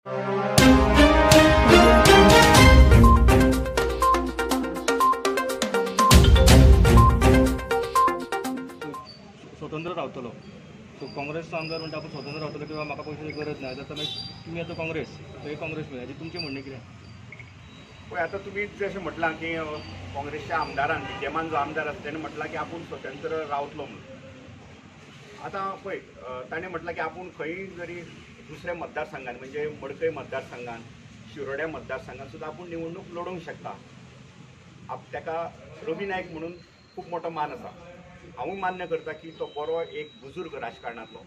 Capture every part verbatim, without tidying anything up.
स्वतंत्र रावतलो. सो काँग्रेसचा आमदार म्हणटा आपण स्वतंत्र रावतलो किंवा म्हाका पयशाची गरज ना, तर तुम्ही आता काँग्रेस थंय काँग्रेस हाजी तुमचें म्हणणें कितें? पळय आतां तुमी जशें म्हटलां की काँग्रेसच्या आमदारान विद्यमान जो आमदार आसा तेणें म्हटलां की आपूण स्वतंत्र रावतलो म्हणून. आतां पळय ताणें म्हटलां की आपूण खंय जरी दुसऱ्या मतदारसंघान म्हणजे मडकय मतदारसंघान, शिरोड्या मतदारसंघान सुद्दां आपूण निवडणूक लडोवंक शकता. आप ताका रवी नायक म्हणून खूब मोठो मान आसा. हांवूय मान्य करता की तो बरो एक बुजुर्ग राजकारणांतलो.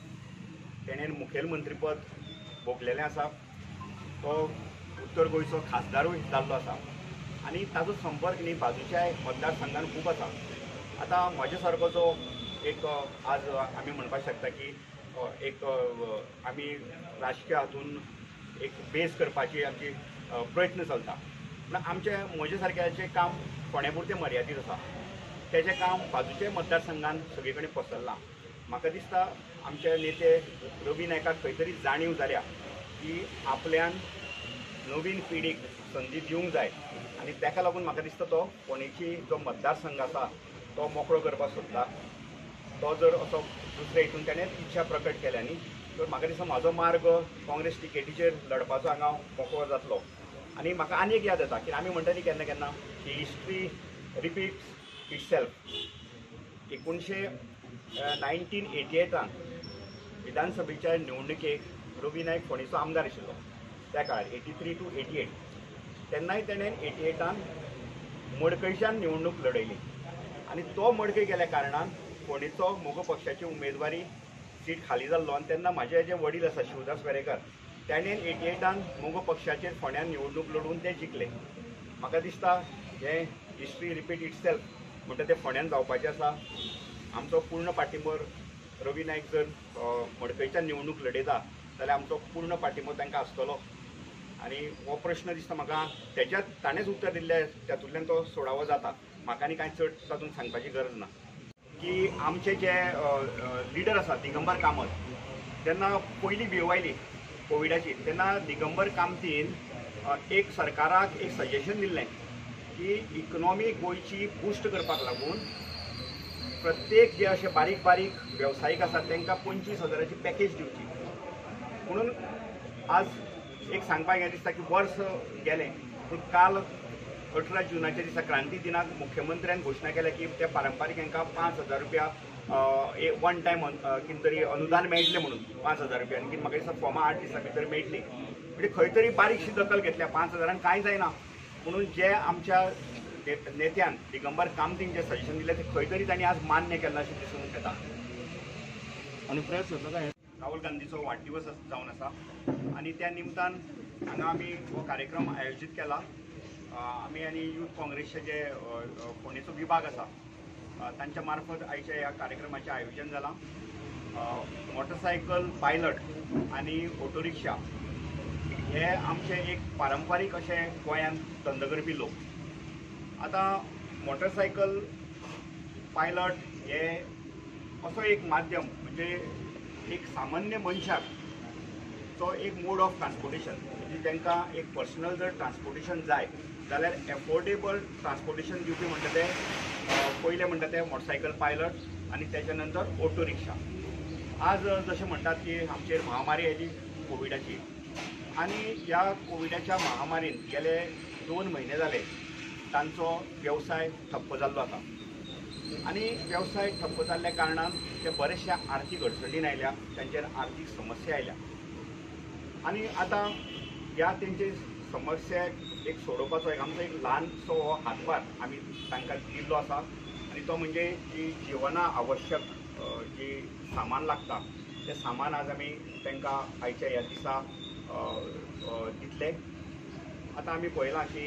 तेणेन मुखेलमंत्रीपद भोगलेलें आसा. तो उत्तर गोंयचो खासदारूय जाल्लो आसा आनी ताजो संपर्क न्ही बाजूच्या मतदारसंघान खूब आसा. आतां म्हजे सारको जो एक आज आमी म्हणपाक शकता की एक आमी राजकीय हातून एक बेस करपाची आमची प्रयत्न चलता. पूण आमचे म्हजे सारक्याचें काम फोंड्यापुरतें मर्यादीत आसा. तेजें काम बाजूचे मतदारसंघान सगळे कडेन पसरलां. म्हाका दिसता आमचे नेते रवी नायकाक खंय तरी जाणीव जाल्या की आपल्यान नवीन पिढीक संदी दिवंक जाय आनी ताका लागून म्हाका दिसता तो फोंडेची जो मतदारसंघ आसा तो मोकळो करपाक सोदता. तो जर असो दुसऱ्या हितून ताणें इच्छा प्रकट केल्या न्ही तर म्हाका दिसता म्हाजो मार्ग काँग्रेस टिकेटीचेर लडपाचो हांगा मोकळो जातलो. आनी म्हाका आनी एक याद येता की आमी म्हणटाली केन्ना केन्ना की हिस्ट्री रिपीट्स इटसेल्फ. एकोणशे नायन्टीन एटी एटान विधानसभेच्या निवडणुकेक रवी नायक फोंडेचो आमदार आशिल्लो त्या काळार eighty three two eighty eight. तेन्नाय तेणें एटी एटान मडकयच्यान निवडणूक लडयली आनी तो मडकय गेल्या कारणान फोंडेचो मोगो पक्षाची उमेदवारी सीट खाली जाल्लो. आनी तेन्ना म्हाजे जे वडील आसा शिवदास वेरेकर ताणें एटी एटान मोगो पक्षाचेर फोंड्यान निवडणूक लडोवन ते जिखले. म्हाका दिसता हें हिस्ट्री रिपीट इटसेल्फ म्हणटा तें फोंड्यान जावपाचें आसा. आमचो पूर्ण पाठिंबो रवी नायक जर मडकयच्यान निवडणूक लडयता जाल्यार आमचो पूर्ण पाठिंबो तांकां आसतलो. आनी हो प्रश्न दिसता म्हाका तेच्यात ताणेंच उत्तर दिल्ले तातूंतल्यान तो सोडावो जाता. म्हाका आनी कांय चड तातूंत सांगपाची गरज ना की आमचे जे लिडर आसा दिगंबर कामत तेन्ना पयलीं भिव आयली कोविडाची तेन्ना दिगंबर कामतीन एक सरकाराक एक सजेशन दिल्लें की इकनॉमी गोंयची बूस्ट करपाक लागून प्रत्येक जे अशे बारीक बारीक वेवसायीक आसात तांकां पंचवीस हजाराची पॅकेज दिवची. म्हणून आज एक सांगपाक हें दिसता की वर्स गेलें पूण काल अठरा जुनाच्या दिसा क्रांती दिनाक मुख्यमंत्र्यान घोशणा केल्या की त्या पारंपारीक हांकां पांच हजार रुपया वन टायम कितें तरी अनुदान मेळटलें म्हणून पांच हजार रुपया. आनी म्हाका दिसता फॉर्मां आठ दिसां भितर मेळटली. म्हणजे खंय तरी बारीकशी दखल घेतल्या. पांच हजारान कांय जायना म्हणून जे आमच्या नेत्यान दिगंबर कामतीन जे सजेशन दिलें तें खंय तरी तांणी आज मान्य केलां अशें दिसून येता. आनी प्रयत्न करता काय राहुल गांधीचो वाडदिवस जावन आसा आनी त्या निमतान हांगा आमी हो कार्यक्रम आयोजीत केला. आमी आनी यूथ काँग्रेसचे जे फोंडेचो विभाग आसा तांच्या मार्फत आयच्या ह्या कार्यक्रमाचें आयोजन जालां. मोटरसायकल पायलट आनी ऑटो रिक्षा हे आमचे एक पारंपारीक अशे गोंयांत धंदो करपी लोक. आतां मोटरसायकल पायलट हे असो एक माध्यम म्हणजे एक सामान्य मनशाक तो एक मोड ऑफ ट्रान्सपोर्टेशन म्हणजे तांकां एक पर्सनल जर ट्रान्सपोर्टेशन जाय जाल्यार एफोर्डेबल ट्रान्सपोर्टेशन दिवपी म्हणटा तें पयलें म्हणटा तें मोटरसायकल पायलट आनी तेच्या नंतर ऑटो रिक्षा. आज जशें म्हणटात की आमचेर महामारी आयली कोविडाची आनी ह्या कोविडाच्या महामारीन गेले दोन म्हयने जाले तांचो वेवसाय ठप्प जाल्लो आसा. आनी वेवसाय ठप्प जाल्ल्या कारणान ते बरेचशा आर्थीक अडचणीन आयल्या, तांचेर आर्थीक समस्या आयल्या. आनी आतां ह्या तेंचे समस्याक एक सोडोवपाचो एक आमचो एक ल्हानसो हो हातभार आमी तांकां दिल्लो आसा आनी तो म्हणजे जी जिवना आवश्यक जी सामान लागता तें सामान आज आमी तांकां आयच्या ह्या दिसा दितले. आतां आमी पळयलां की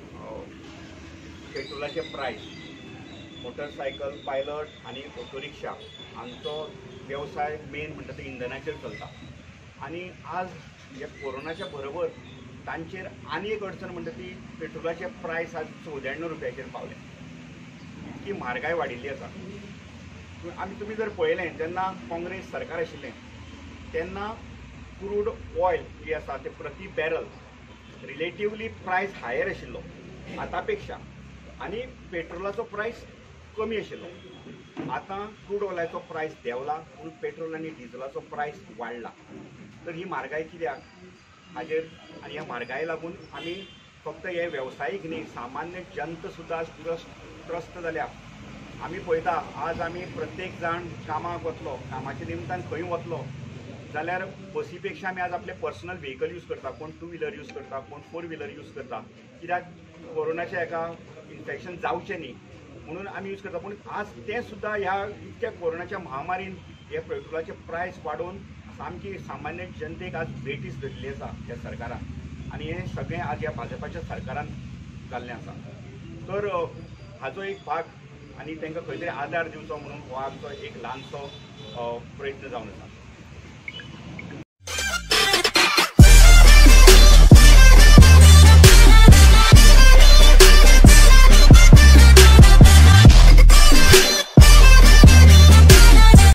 पेट्रोलाचे प्रायस, मोटरसायकल पायलट आनी ऑटो रिक्षा हांचो वेवसाय मेन म्हणटा तो इंधनाचेर चलता. आनी आज हे कोरोनाच्या बरोबर तांचेर आनी एक अडचण म्हणटा ती पेट्रोलाचे प्रायस आज चवद्याण्णव रुपयाचेर पावले. इतकी म्हारगाय वाडिल्ली आसा. आमी तुमी जर पळयलें जेन्ना काँग्रेस सरकार आशिल्लें तेन्ना क्रूड ऑयल जी आसा ते प्रति बॅरल रिलेटिवली प्रायस हायर आशिल्लो आतांपेक्षा आनी पेट्रोलाचो प्रायस कमी आशिल्लो. आतां क्रूड ऑयलाचो प्रायस देंवला पूण पेट्रोल आनी डिझलाचो प्रायस वाडला. तर ही म्हारगाय कित्याक हाजेर आनी ह्या म्हारगाय लागून आमी फक्त हे वेवसायीक न्ही सामान्य जनता सुद्दां त्रस्त त्रस्त जाल्या. आमी पळयता आज आमी प्रत्येक जाण कामाक वतलो, कामाच्या निमतान खंय वतलो जाल्यार बसी पेक्षा आमी आज आपले पर्सनल व्हेकल यूज करता. कोण टू व्हिलर यूज करता, कोण फोर व्हिलर यूज करता. कित्याक कोरोनाच्या हेका इन्फेक्शन जावचें न्ही म्हणून आमी यूज करता. पूण आज तें सुद्दां ह्या इतक्या कोरोनाच्या महामारीन हे पेट्रोलाचे प्रायस वाडोवन सामकी सामान्य जनतेक आज वेटीस धरली आसा ह्या सरकारान आनी हें सगळें आज ह्या भाजपाच्या सरकारान जाल्लें आसा. तर हाजो एक भाग आनी तांकां खंय तरी आदार दिवचो म्हणून हो आमचो एक ल्हानसो प्रयत्न जावन आसा.